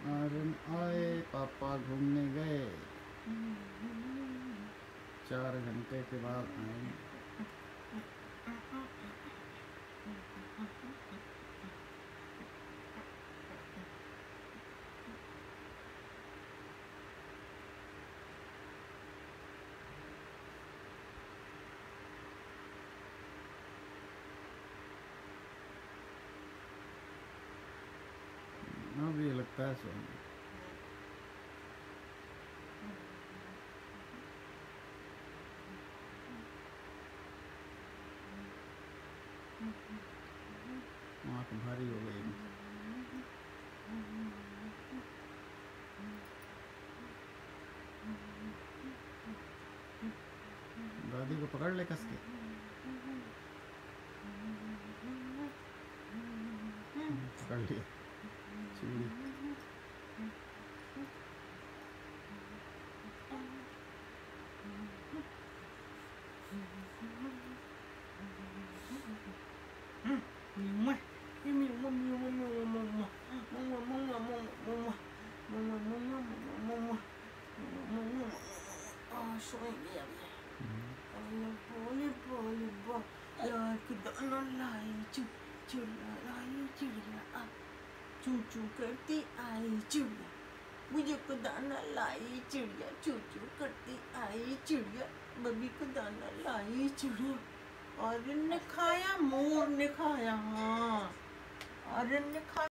आर्यन आए, पापा घूमने गए, 4 घंटे के बाद आएंगे। अभी लगता है सोने। आँख भारी हो गई। दादी को पकड़ ले कस के। पकड़ लिया चूड़ी। चू करती आई चिड़िया, मुझे को दाना लाई चिड़िया, चू चू करती आई चिड़िया, बबी को दाना लाई चिड़िया। आर्यन ने खाया, मोर ने खाया, हाँ आर्यन ने खाया।